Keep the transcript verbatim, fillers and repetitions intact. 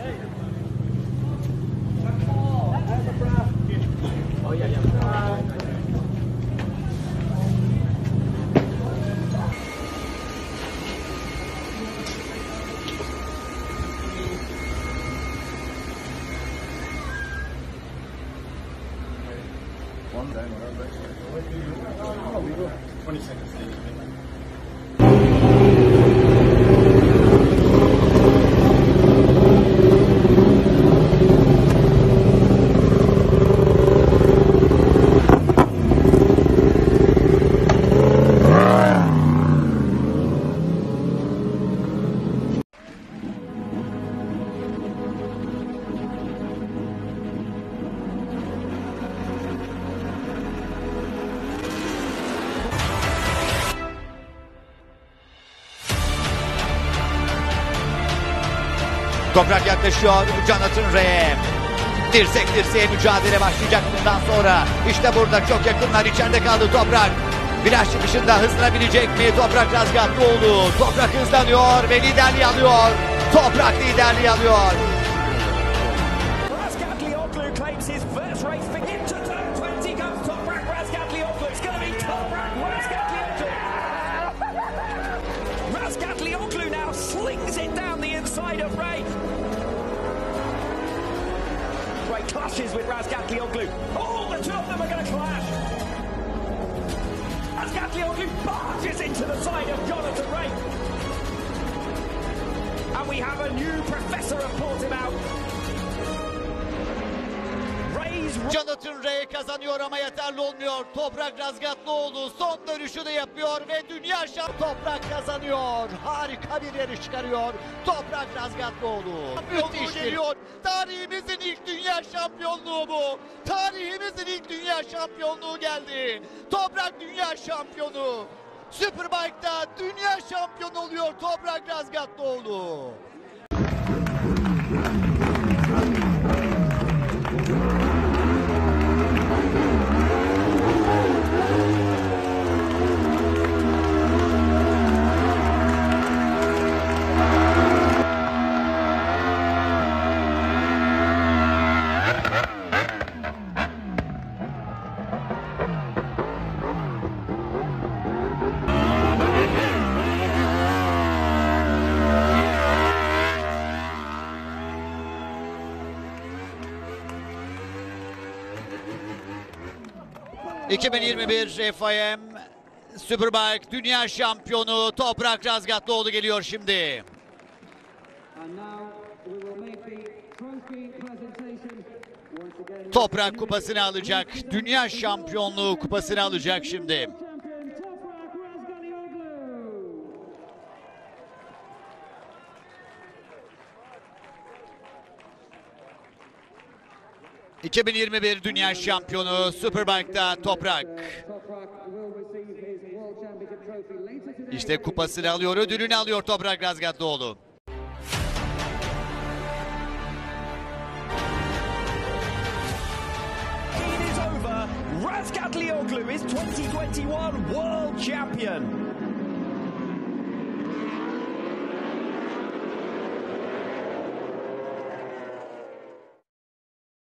Oh yeah, yeah. One day, oh, we go. twenty seconds. Toprak yaklaşıyor Jonathan Rea. Dirsek dirseğe mücadele başlayacak bundan sonra. İşte burada çok yakınlar, içeride kaldı Toprak. Viraj çıkışında hızlanabilecek mi Toprak Razgatlıoğlu? Toprak hızlanıyor ve liderliği alıyor. Toprak liderliği alıyor. Razgatlıoğlu claims his first race for into turn twenty comes Toprak Razgatlıoğlu. It's going to be Toprak Razgatlıoğlu. Razgatlıoğlu now slings it down the inside of Rea. Rea clashes with Razgatlıoğlu. Oh, the two of them are going to clash. Razgatlıoğlu barges into the side of Jonathan Rea. And we have a new professor of Portimao. Jonathan Rea kazanıyor ama yeterli olmuyor. Toprak Razgatlıoğlu son dönüşünü yapıyor ve dünya şampiyonu Toprak kazanıyor. Harika bir yarış çıkarıyor Toprak Razgatlıoğlu. Müthiş geliyor. Tarihimizin ilk dünya şampiyonluğu bu. Tarihimizin ilk dünya şampiyonluğu geldi. Toprak dünya şampiyonu. Superbike'da dünya şampiyonu oluyor Toprak Razgatlıoğlu. iki bin yirmi bir F I M Superbike Dünya Şampiyonu Toprak Razgatlıoğlu geliyor şimdi. Toprak kupasını alacak. Dünya Şampiyonluğu kupasını alacak şimdi. iki bin yirmi bir Dünya Şampiyonu Superbike'da Toprak. İşte kupasını alıyor, ödülünü alıyor Toprak Razgatlıoğlu. It is over. Razgatlıoğlu is twenty twenty-one World Champion.